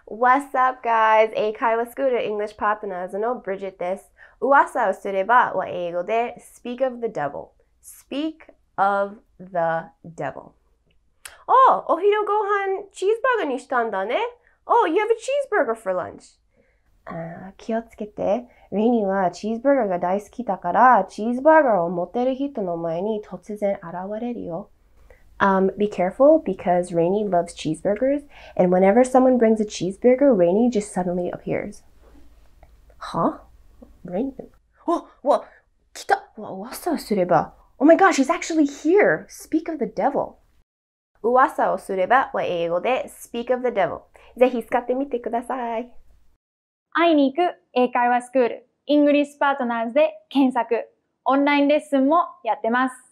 What's up, guys? 英会話スクール English Partners の Bridget です。噂をすればは英語で Speak of the devil. Speak of the devil. お昼ご飯チーズバーガーにしたんだね。Oh, you have a cheeseburger for lunch. 気をつけて。レイニーはチーズバーガーが大好きだから、チーズバーガーを持ってる人の前に突然現れるよ。Be careful because Rainy loves cheeseburgers, and whenever someone brings a cheeseburger, Rainy just suddenly appears. Huh? Rainy?来た噂をすれば Oh my gosh, he's actually here! Speak of the devil. 噂をすればは英語で Speak of the devil. ぜひ使ってみてください。 会いに行く英会話スクール、イングリッシュパートナーズで検索。オンラインレッスンもやってます。